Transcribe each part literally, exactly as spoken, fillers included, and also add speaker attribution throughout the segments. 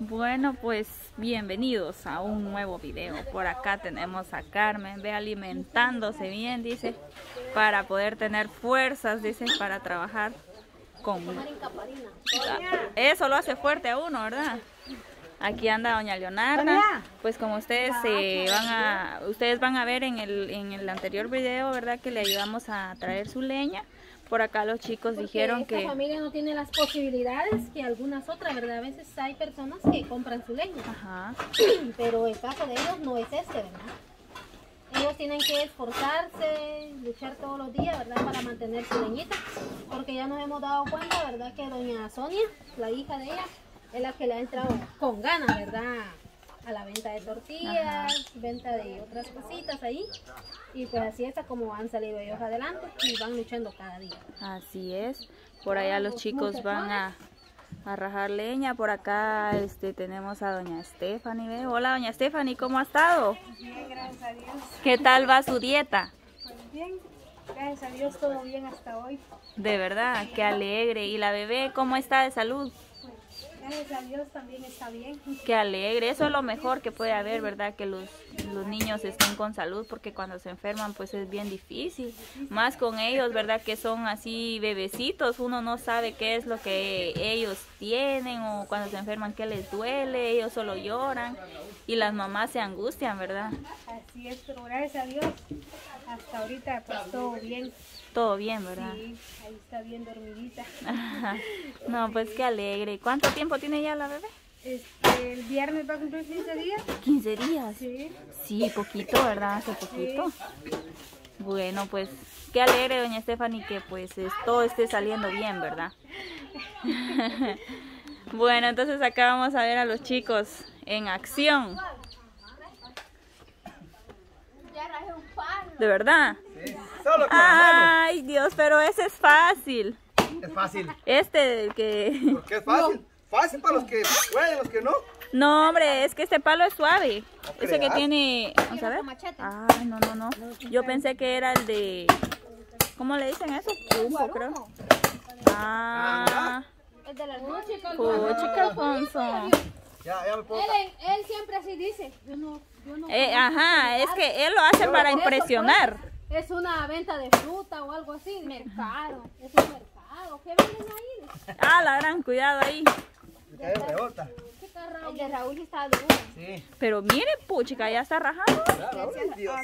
Speaker 1: Bueno, pues bienvenidos a un nuevo video. Por acá tenemos a Carmen, ve alimentándose bien, dice, para poder tener fuerzas, dice, para trabajar con... Eso lo hace fuerte a uno, ¿verdad? Aquí anda doña Leonarda. Pues como ustedes eh, van a ustedes van a ver en el, en el anterior video, ¿verdad? Que le ayudamos a traer su leña. Por acá los chicos
Speaker 2: Porque
Speaker 1: dijeron
Speaker 2: esta
Speaker 1: que...
Speaker 2: familia no tiene las posibilidades que algunas otras, ¿verdad? A veces hay personas que compran su leña.
Speaker 1: Ajá.
Speaker 2: Pero el caso de ellos no es este, ¿verdad? Ellos tienen que esforzarse, luchar todos los días, ¿verdad? Para mantener su leñita. Porque ya nos hemos dado cuenta, ¿verdad? Que doña Sonia, la hija de ella, es la que le ha entrado con ganas, ¿verdad? A la venta de tortillas, ajá, venta de otras cositas ahí. Y pues así está como han salido ellos adelante y van luchando cada día.
Speaker 1: Así es. Por allá los chicos van a, a rajar leña. Por acá este tenemos a doña Stephanie. ¿Ve? Hola doña Stephanie, ¿cómo ha estado?
Speaker 3: Bien, gracias a Dios.
Speaker 1: ¿Qué tal va su dieta?
Speaker 3: Pues bien, gracias a Dios todo bien hasta hoy.
Speaker 1: De verdad, qué alegre. ¿Y la bebé cómo está de salud?
Speaker 3: Gracias a Dios también está bien.
Speaker 1: Qué alegre, eso es lo mejor que puede haber, ¿verdad? Que los, los niños estén con salud, porque cuando se enferman pues es bien difícil. Más con ellos, ¿verdad? Que son así bebecitos, uno no sabe qué es lo que ellos tienen o cuando se enferman qué les duele, ellos solo lloran y las mamás se angustian, ¿verdad?
Speaker 3: Así es, pero gracias a Dios hasta ahorita pues todo bien.
Speaker 1: Todo bien, ¿verdad?
Speaker 3: Sí, ahí está bien dormidita.
Speaker 1: No, pues qué alegre. ¿Cuánto tiempo tiene ya la bebé?
Speaker 3: Este, el viernes va a cumplir quince días.
Speaker 1: ¿quince días?
Speaker 3: Sí.
Speaker 1: Sí, poquito, ¿verdad? Hace poquito. Sí. Bueno, pues qué alegre, doña Stephanie, que pues es, todo esté saliendo bien, ¿verdad? Bueno, entonces acá vamos a ver a los chicos en acción. ¿De verdad?
Speaker 4: Sí, solo con
Speaker 1: Ay, la Dios, pero ese es fácil.
Speaker 4: Es fácil.
Speaker 1: Este, el que...
Speaker 4: ¿Por qué es fácil? No. Fácil para los que pueden, los que no.
Speaker 1: No, hombre, es que este palo es suave.
Speaker 4: No
Speaker 1: Ese que tiene... Vamos a ver. Ay, no, no, no. Yo pensé que era el de... ¿Cómo le dicen eso? Trumpo, creo. Ah.
Speaker 2: Es de la
Speaker 1: Puchica, Alfonso.
Speaker 4: Ya, ya me puedo...
Speaker 2: Él, él siempre así dice. Yo no, yo no
Speaker 1: Eh, ajá, es que él lo hace para impresionar.
Speaker 2: Es una venta de fruta o algo así. Mercado. Es un mercado. ¿Qué venden ahí?
Speaker 1: Ah, la gran, cuidado ahí.
Speaker 2: El de Raúl está duro.
Speaker 4: Sí.
Speaker 1: Pero mire, puchica, ya está rajando.
Speaker 4: Dios.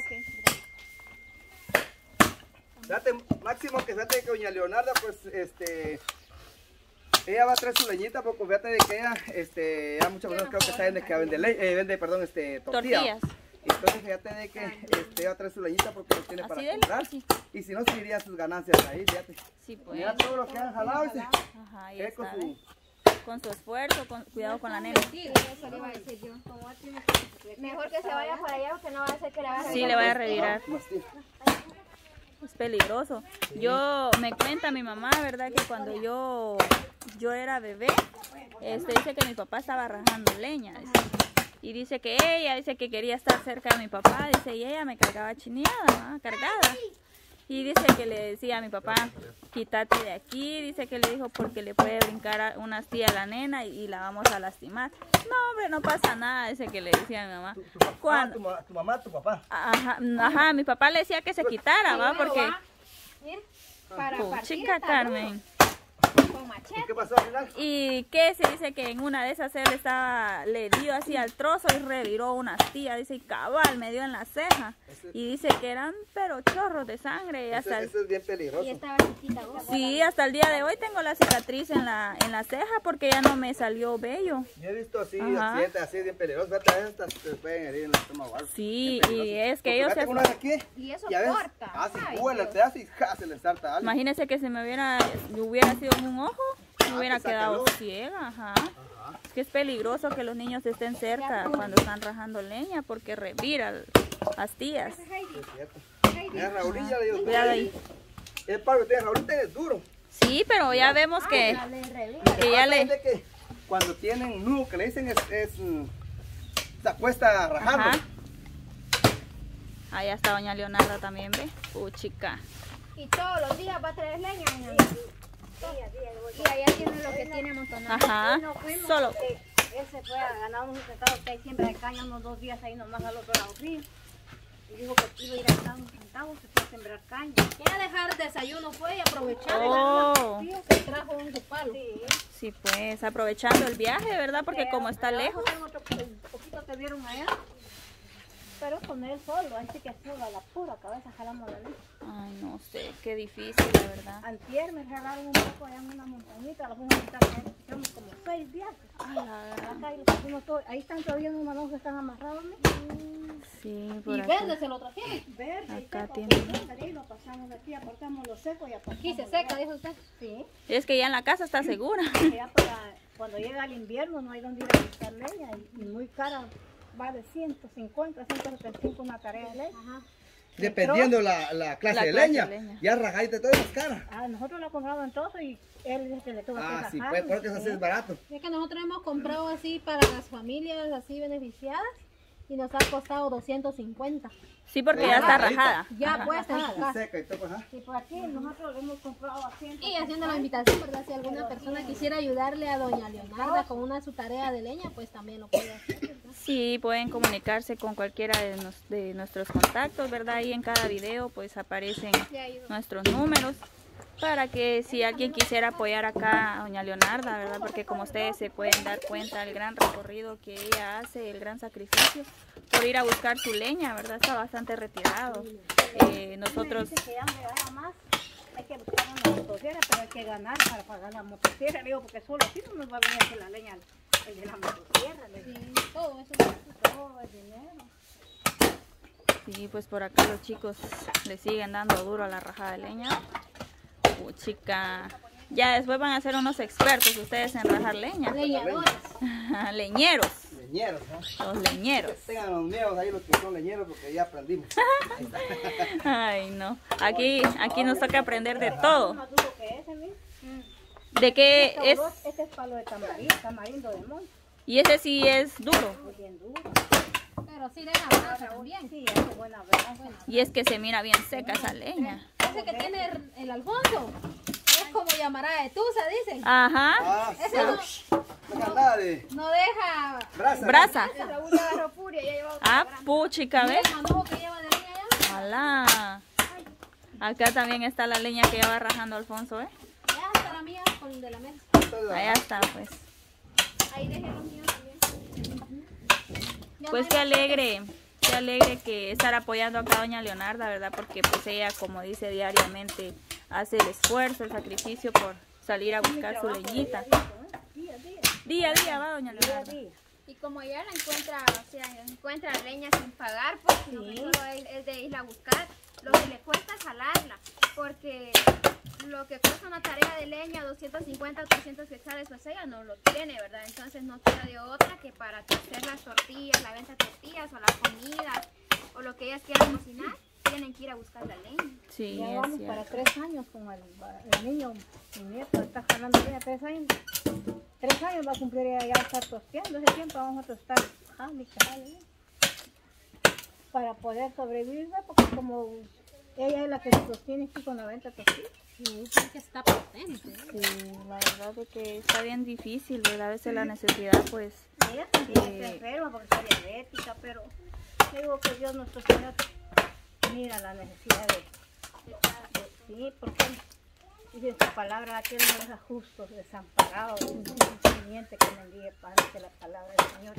Speaker 4: Fíjate, máximo que fíjate que doña Leonarda, pues, este... ella va a traer su leñita, porque fíjate de que ella, este, ya muchas personas creo que saben de que vende, le eh, vende, perdón, este, tortillas. tortillas. Entonces fíjate de que este, ella va a traer su leñita porque no tiene para comprar. Sí. Y si no, seguiría sus ganancias ahí, fíjate.
Speaker 1: Sí, pues.
Speaker 4: Mira todo lo que han jalado.
Speaker 1: Ajá, ahí está, con, su... con su esfuerzo, con, cuidado con la nena.
Speaker 2: Sí, eso le iba a decir yo. Mejor que se vaya para allá porque no va a hacer que le vaya a revirar.
Speaker 1: Sí, le vaya a revirar. Es peligroso. Yo, me cuenta mi mamá, ¿verdad? Que cuando yo, yo era bebé, este, dice que mi papá estaba rajando leña. Dice, y dice que ella, dice que quería estar cerca de mi papá, dice, y ella me cargaba chineada, ¿no? Cargada. Y dice que le decía a mi papá, quítate de aquí, dice que le dijo porque le puede brincar una astilla a la nena y, y la vamos a lastimar. No, hombre, no pasa nada, dice que le decía a mi mamá.
Speaker 4: ¿Tu, tu, papá,
Speaker 1: ¿Cuándo?
Speaker 4: Tu, tu mamá, tu papá?
Speaker 1: Ajá, ajá, mi papá le decía que se quitara, ¿va? Porque...
Speaker 2: Para
Speaker 1: chica Carmen.
Speaker 4: ¿Y qué pasó al final?
Speaker 1: Y que se dice que en una de esas él estaba, le dio así al trozo y reviró una astilla, dice, y cabal, me dio en la ceja. Ese, y dice que eran pero chorros de sangre.
Speaker 4: Eso,
Speaker 1: hasta
Speaker 4: eso
Speaker 1: el,
Speaker 4: es bien peligroso.
Speaker 2: Y estaba chiquita, ¿vos?
Speaker 1: Sí, hasta el día de hoy tengo la cicatriz en la, en la ceja porque ya no me salió vello.
Speaker 4: Yo he visto así,
Speaker 1: ajá, accidentes
Speaker 4: así bien peligrosos, fíjate, estas te pueden herir en el estómago.
Speaker 1: Sí, y es que ellos
Speaker 4: se...
Speaker 1: se...
Speaker 4: Aquí,
Speaker 2: y eso
Speaker 4: y a veces,
Speaker 2: corta.
Speaker 4: Ah, si vuela, te hace y ja, se le salta algo.
Speaker 1: Imagínese que si me hubiera, hubiera sido en un ojo, me hubiera ah, quedado ciega, ajá. Ajá. Es que es peligroso que los niños estén cerca cuando están rajando leña porque revira astillas.
Speaker 4: Es cierto. Mira, Raulilla, le digo,
Speaker 1: cuidado ahí.
Speaker 4: El palo de Raulita es duro.
Speaker 1: Sí, pero ya vemos que, que ya le...
Speaker 4: Que cuando tienen nudo, que le dicen es, es se acuesta a rajarlo.
Speaker 1: Ajá. Ahí está doña Leonarda también, ¿ve? Puchica.
Speaker 2: Y todos los días va a traer leña, doña. Y allá tiene lo que tiene amontonado.
Speaker 1: Ajá. Solo.
Speaker 3: Él se fue a ganar unos centavos que hay siempre de caña, unos dos días ahí nomás al otro lado del río. Y dijo que iba a ir a ganar unos centavos, se fue a sembrar caña.
Speaker 2: Quiere dejar desayuno fue y aprovechar.
Speaker 1: Oh,
Speaker 2: Se trajo un palo.
Speaker 3: Sí.
Speaker 1: sí, pues aprovechando el viaje, ¿verdad? Porque
Speaker 3: Pero
Speaker 1: como está
Speaker 3: abajo
Speaker 1: lejos.
Speaker 3: tengo otro poquito que vieron allá. Pero con él solo, así que solo a la pura cabeza jalamos la luz.
Speaker 1: Ay, no sé, qué difícil, la verdad.
Speaker 3: Antier me regalaron un poco allá en una montañita, la fuimos a quitar, hicimos como seis días.
Speaker 1: Ay, la verdad.
Speaker 3: Acá y los pusimos todos. Ahí están todavía unos manos que están amarrados, ¿no?
Speaker 1: Sí,
Speaker 2: Y
Speaker 1: por aquí.
Speaker 2: verde se lo trajeron.
Speaker 3: Verde,
Speaker 1: Acá
Speaker 3: y
Speaker 1: tiene.
Speaker 3: seco, y lo pasamos de aquí, apartamos lo seco y apartamos.
Speaker 2: Aquí se
Speaker 3: lo
Speaker 2: seca,
Speaker 3: verde.
Speaker 2: dijo usted.
Speaker 3: Sí,
Speaker 1: Es que ya en la casa está segura.
Speaker 3: ya para cuando llega el invierno no hay donde ir a buscar leña y, y muy cara, va de ciento cincuenta, ciento setenta y cinco una tarea de leña.
Speaker 2: Ajá.
Speaker 4: Dependiendo la, la clase,
Speaker 1: La
Speaker 4: de,
Speaker 1: clase
Speaker 4: leña,
Speaker 1: de leña.
Speaker 4: ya rajadita todas las caras.
Speaker 3: Ah, nosotros la compramos en todo y él dice que le tuvo
Speaker 4: Ah,
Speaker 3: que
Speaker 4: sí,
Speaker 3: rajar.
Speaker 4: pues, porque eso sí es barato.
Speaker 2: Es que nosotros hemos comprado así para las familias así beneficiadas y nos ha costado doscientos cincuenta.
Speaker 1: Sí, porque
Speaker 4: Sí,
Speaker 1: ya está
Speaker 4: rajadita.
Speaker 1: rajada.
Speaker 2: Ya
Speaker 1: Ajá.
Speaker 2: puesta en
Speaker 3: Ajá.
Speaker 2: su
Speaker 4: Sí,
Speaker 2: casa.
Speaker 4: seca y todo, pues, ajá.
Speaker 3: Y por aquí nosotros le hemos comprado a ciento
Speaker 2: Y haciendo la invitación, ¿verdad? Si alguna persona quisiera ayudarle a doña Leonarda con una su tarea de leña, pues también lo puede hacer, ¿verdad?
Speaker 1: Sí, pueden comunicarse con cualquiera de, nos- de nuestros contactos, ¿verdad? Ahí en cada video pues aparecen nuestros números para que si alguien quisiera apoyar acá a doña Leonarda, ¿verdad? Porque como ustedes se pueden dar cuenta el gran recorrido que ella hace, el gran sacrificio por ir a buscar su leña, ¿verdad? Está bastante retirado. Eh, nosotros...
Speaker 3: Dice que ya me gana más, hay que buscar una motosierra, pero hay que ganar para pagar la motosierra. Le digo, porque solo así no nos va a venir aquí la leña, el de la motosierra. Le digo,
Speaker 2: Sí, todo eso.
Speaker 3: todo el dinero.
Speaker 1: Sí, pues por acá los chicos le siguen dando duro a la rajada de leña. Chica, ya después van a ser unos expertos ustedes en rajar leña.
Speaker 2: Leñadores.
Speaker 1: Leñeros,
Speaker 4: Leñeros, ¿no?
Speaker 1: los leñeros.
Speaker 4: Tengan los miedos ahí los que son leñeros porque ya aprendimos.
Speaker 1: Ay, no. Aquí, aquí nos toca aprender de todo.
Speaker 3: Más duro que ese, mira.
Speaker 1: De qué
Speaker 3: Este
Speaker 1: es,
Speaker 3: olor, este es palo de tamarindo, tamarindo de monte,
Speaker 1: y ese sí es duro.
Speaker 3: muy bien duro.
Speaker 2: Pero sí deja brasa también.
Speaker 3: Sí, es buena verdad.
Speaker 1: Y es que se mira bien seca esa leña.
Speaker 2: Ese que tiene el, el Alfonso es como llamará de Tusa, dicen.
Speaker 1: Ajá.
Speaker 4: Ah,
Speaker 2: Ese
Speaker 4: pero,
Speaker 2: no,
Speaker 4: no nada de
Speaker 2: no deja
Speaker 4: brasa.
Speaker 1: Brasa.
Speaker 3: Raúl ya agarró furia, ya llevaba
Speaker 1: Ah, puchica, ¿ves?
Speaker 2: el manojo que lleva de leña allá.
Speaker 1: Alá. Acá también está la leña que ya va rajando Alfonso, ¿eh?
Speaker 2: Ya está la mía con el de la mesa.
Speaker 1: Allá está, pues.
Speaker 2: Ahí dejé los míos también. Ya
Speaker 1: Pues
Speaker 2: no
Speaker 1: qué
Speaker 2: hay-
Speaker 1: alegre, qué alegre que estar apoyando acá a doña Leonarda, ¿verdad? Porque pues ella, como dice diariamente, hace el esfuerzo, el sacrificio por salir a buscar su leñita.
Speaker 3: día a día,
Speaker 1: Día a día va doña
Speaker 3: día a
Speaker 1: Leonarda.
Speaker 3: día.
Speaker 5: Y como ella la encuentra, o sea, encuentra leña sin pagar, pues sino que solo es, es de irla a buscar. Lo que le cuesta es jalarla, porque lo que cuesta una tarea de leña, doscientos cincuenta, trescientos quetzales, pues ella no lo tiene, ¿verdad? Entonces no queda de otra que para hacer las tortillas, la venta de tortillas o las comidas o lo que ellas quieran cocinar, tienen que ir a buscar la leña.
Speaker 1: Sí,
Speaker 3: Ya
Speaker 1: es
Speaker 3: vamos para
Speaker 1: cierto.
Speaker 3: tres años con el, el niño, mi nieto, está jalando ya tres años. Tres años va a cumplir ya, ya estar tosteando. Ese tiempo vamos a estar jale, jale, para poder sobrevivir, ¿verdad? Porque como ella es la que se sostiene aquí con la venta de tortillas.
Speaker 2: Sí, sí que está potente.
Speaker 1: Sí, la verdad es que está bien difícil, ¿verdad? A veces la necesidad, pues,
Speaker 3: Ella también
Speaker 1: Eh.
Speaker 3: está enferma porque está diabética, pero le digo que Dios nuestro Señor mira la necesidad de, de- de- sí, porque dice esta palabra que Él no deja justos, desamparados, sin simiente que mendigue pan, que la palabra del Señor.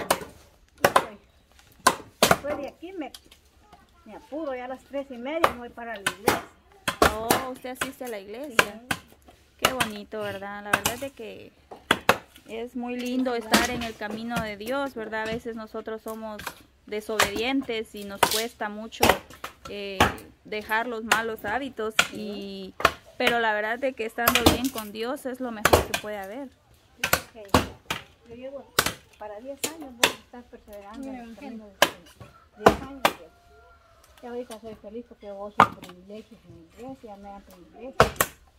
Speaker 3: Y soy- después de aquí me, me apuro, ya a las tres y media me voy para la iglesia.
Speaker 1: oh, usted asiste a la iglesia. Qué bonito, ¿verdad? La verdad es de que es muy lindo estar en el camino de Dios, ¿verdad? A veces nosotros somos desobedientes y nos cuesta mucho eh, dejar los malos hábitos, y pero la verdad es que estando bien con Dios es lo mejor que puede haber.
Speaker 3: Dice que yo llevo para diez años, voy a estar perseverando en el camino de Dios. diez años. Pues. Y ahorita soy feliz porque gozo de privilegios en la iglesia, me dan privilegios.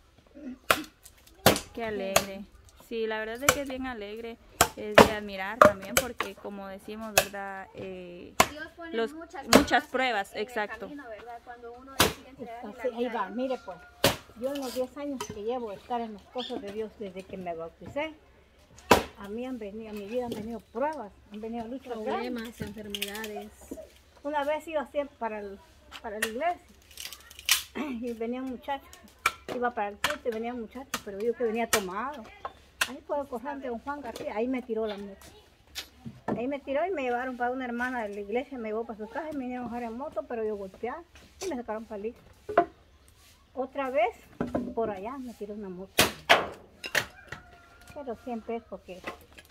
Speaker 1: Qué alegre. Sí, la verdad es que es bien alegre, es de admirar también porque como decimos, ¿verdad? Eh,
Speaker 5: Dios pone
Speaker 1: Los-
Speaker 5: muchas,
Speaker 1: muchas pruebas,
Speaker 5: en el
Speaker 1: exacto.
Speaker 5: camino, ¿verdad? Cuando uno decide entregarle la
Speaker 3: Así, ahí
Speaker 5: vida a
Speaker 3: va,
Speaker 5: Él.
Speaker 3: mire pues, yo en los diez años que llevo de estar en las cosas de Dios desde que me bauticé, a mí han venido, a mi vida han venido pruebas, han venido luchas grandes.
Speaker 2: Problemas, enfermedades.
Speaker 3: Una vez iba así para, el, para la iglesia y venía un muchacho, iba para el culto y venía un muchacho, pero yo que venía tomado. Ahí por el corral de don Juan García, ahí me tiró la moto. Ahí me tiró y me llevaron para una hermana de la iglesia, me llevó para su casa y me vinieron a bajar en moto, pero yo golpeaba y me sacaron palito. Otra vez, por allá me tiró una moto. Pero siempre es porque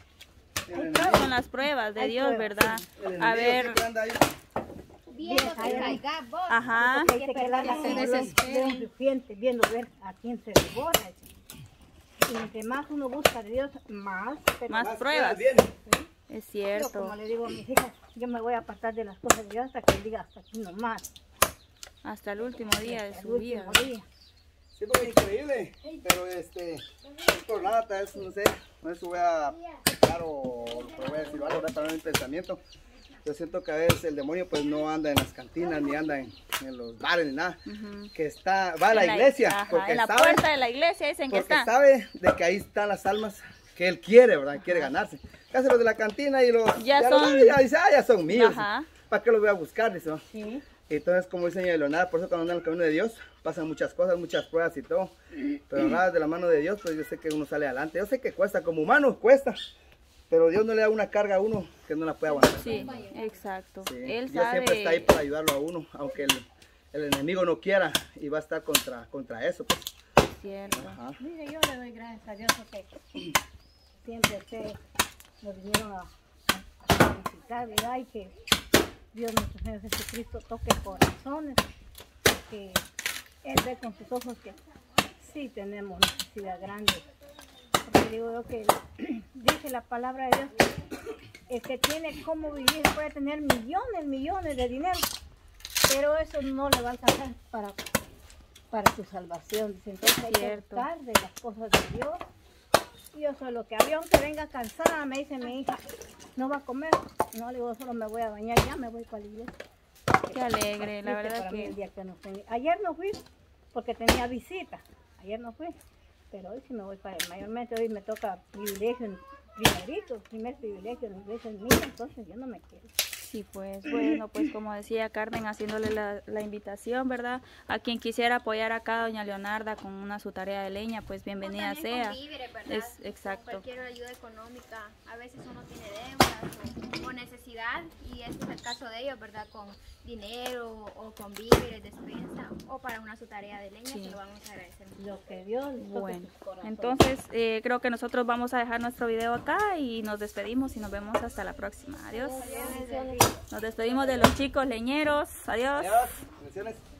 Speaker 1: Son las pruebas de
Speaker 3: Hay
Speaker 1: Dios,
Speaker 3: pruebas,
Speaker 1: ¿verdad?
Speaker 4: El
Speaker 1: A
Speaker 4: enemigo
Speaker 1: ver,
Speaker 4: siempre anda ahí.
Speaker 5: Viendo que
Speaker 3: ahí-
Speaker 5: caiga vos.
Speaker 1: ajá.
Speaker 3: hay que quedarla
Speaker 2: se
Speaker 3: como
Speaker 2: desespera.
Speaker 3: un recipiente, viendo ver a quién se devora. Y entre más uno busca de Dios, más. Pero
Speaker 1: Más
Speaker 4: Más
Speaker 1: pruebas.
Speaker 4: vienen.
Speaker 1: Es
Speaker 3: yo,
Speaker 1: cierto.
Speaker 3: como le digo a mis hijas, yo me voy a apartar de las cosas de Dios hasta que él diga hasta aquí nomás.
Speaker 1: Hasta el último día de
Speaker 3: El
Speaker 1: su vida.
Speaker 3: último día.
Speaker 4: Sí, porque es increíble, pero este, no es por nada, tal vez, no sé, no sé si voy a pecar o pero voy a decir algo, ¿verdad? También mi pensamiento. Yo siento que a veces el demonio pues no anda en las cantinas, ni anda en, en los bares, ni nada.
Speaker 1: Ujú.
Speaker 4: Que está, va a la
Speaker 1: En
Speaker 4: iglesia,
Speaker 1: ajá,
Speaker 4: porque
Speaker 1: en la
Speaker 4: sabe,
Speaker 1: puerta de la iglesia dicen que
Speaker 4: porque
Speaker 1: está.
Speaker 4: sabe de que ahí están las almas que él quiere, ¿verdad? Quiere ganarse. Casi los de la cantina y los
Speaker 1: Ya
Speaker 4: los-
Speaker 1: son-
Speaker 4: ya dice, ah, ya son míos.
Speaker 1: Ajá.
Speaker 4: ¿Para qué los voy a buscar? Dice, ¿no?
Speaker 3: Sí.
Speaker 4: Entonces, como dice señor Leonardo, por eso cuando anda en el camino de Dios, pasan muchas cosas, muchas pruebas y todo. Pero agarradas de la mano de Dios, pues yo sé que uno sale adelante. Yo sé que cuesta, como humano cuesta. Pero Dios no le da una carga a uno que no la pueda aguantar.
Speaker 1: Sí, exacto.
Speaker 4: Sí.
Speaker 1: Él
Speaker 4: Dios siempre está ahí
Speaker 1: sabe.
Speaker 4: para ayudarlo a uno, aunque el, el enemigo no quiera y va a estar contra, contra eso. Pues.
Speaker 1: Cierto.
Speaker 4: Ajá.
Speaker 3: Mire, yo le doy gracias a Dios porque siempre ustedes nos vinieron a, a, a visitar, ¿verdad? Y que Dios nuestro Señor Jesucristo toque corazones, que Él ve con sus ojos que sí tenemos necesidad grande. Porque digo yo que dice la palabra de Dios, el que tiene cómo vivir puede tener millones, millones de dinero, pero eso no le va a alcanzar para, para su salvación. Dice, entonces hay que
Speaker 1: Cierto.
Speaker 3: buscar de las cosas de Dios. Y yo soy lo que había, aunque venga cansada, me dice mi hija, no va a comer. No, le digo, solo me voy a bañar, ya me voy para la iglesia.
Speaker 1: Qué alegre, la
Speaker 3: Triste
Speaker 1: verdad
Speaker 3: para mí el
Speaker 1: que.
Speaker 3: día que no fui. Ayer no fui porque tenía visita, ayer no fui, pero hoy sí me voy para él. Mayormente hoy me toca privilegio, en- primerito, primer privilegio en la iglesia es mío, entonces yo no me quiero.
Speaker 1: Sí, pues bueno, pues como decía Carmen, haciéndole la, la invitación, ¿verdad? A quien quisiera apoyar acá a doña Leonarda con una su tarea de leña, pues bienvenida
Speaker 5: O también
Speaker 1: sea.
Speaker 5: con víveres, ¿verdad?
Speaker 1: Es
Speaker 5: Con
Speaker 1: exacto.
Speaker 5: cualquier ayuda económica. A veces uno tiene deudas o, o necesidad y este es el caso de ellos, ¿verdad? Con dinero o con víveres, despensa o para una su tarea de leña,
Speaker 1: Sí.
Speaker 5: se lo vamos a agradecer mucho.
Speaker 3: Lo que Dios les toque
Speaker 1: Bueno,
Speaker 3: sus corazones.
Speaker 1: entonces eh, creo que nosotros vamos a dejar nuestro video acá y nos despedimos y nos vemos hasta la próxima. Adiós.
Speaker 3: Bendiciones.
Speaker 1: Nos despedimos de los chicos leñeros. Adiós.
Speaker 4: Adiós. Bendiciones.